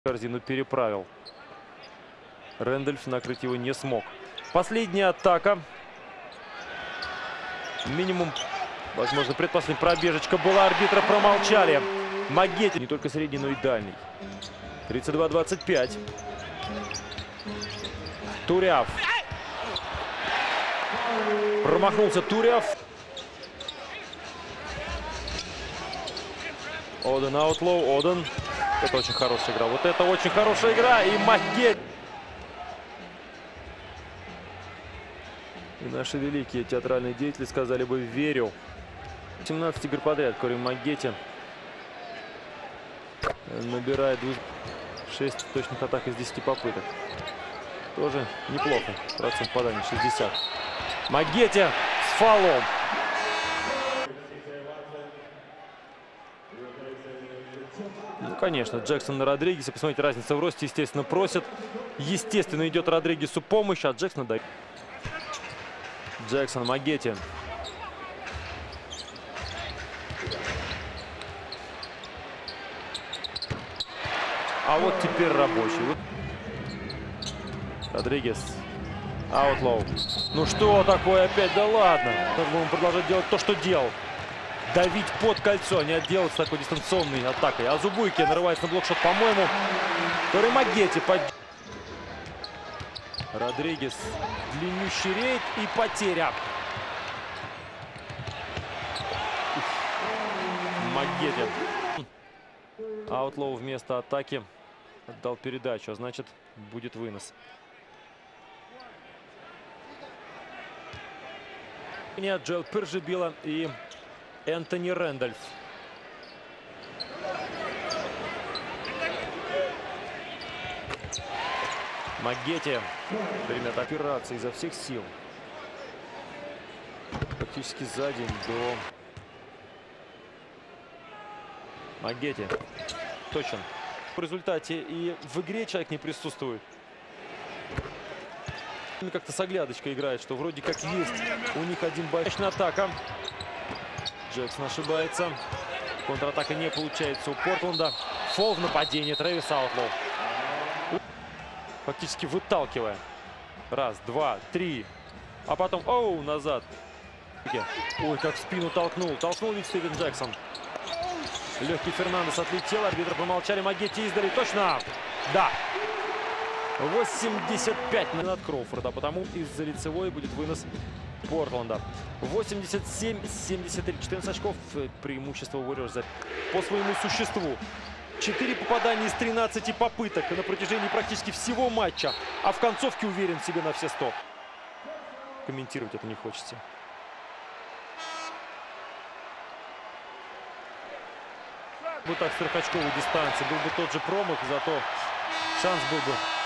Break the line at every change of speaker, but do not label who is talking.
Корзину переправил. Рэндольф накрыть его не смог. Последняя атака. Минимум, возможно, предпоследняя пробежечка была. Арбитры промолчали. Магетти не только средний, но и дальний. 32-25. Туряв. Промахнулся Туряв. Оден Аутлоу. Оден. Это очень хорошая игра. Вот это очень хорошая игра. И Магетти. И наши великие театральные деятели сказали бы «верю». 17 игр подряд Кори Магетти набирает 6 точных атак из 10 попыток. Тоже неплохо. Процент попадания 60. Магетти с фолом. Ну, конечно, Джексон на Родригесе. Посмотрите, разница в росте, естественно, просит. Естественно, идет Родригесу помощь, а Джексон дает. Джексон, Магетти. А вот теперь рабочий. Родригес. Аутлоу. Ну что такое опять? Да ладно. Как будем продолжать делать то, что делал. Давить под кольцо, а не отделаться такой дистанционной атакой. Азубуйки нарывается на блокшот, по-моему. Кори Магетти под... Родригес. Длиннющий рейд и потеря. Магетти. Аутлоу вместо атаки отдал передачу, а значит, будет вынос. Нет, Джоэл Пержибила и Энтони Рэндольф. Магетти. Время операции изо всех сил. Практически за день до... Магетти. Точен. В результате и в игре человек не присутствует. Как-то с оглядочкой играет, что вроде как есть у них один большая атака. Джексон ошибается. Контратака не получается у Портленда. Фол в нападении Трэвис Аутлоу. Фактически выталкивая. Раз, два, три. А потом, оу, назад. Ой, как в спину толкнул. Толкнул ведь Стивен Джексон. Легкий Фернандес отлетел. Арбитры помолчали. Магетти издали. Точно. Да. 85 над Кроуфорда. Потому из-за лицевой будет вынос Портленда. 87-73. 14 очков. Преимущество Warriors по своему существу. 4 попадания из 13 попыток на протяжении практически всего матча. А в концовке уверен в себе на все 100. Комментировать это не хочется. Вот так с 3-очковой дистанции был бы тот же промах, зато шанс был бы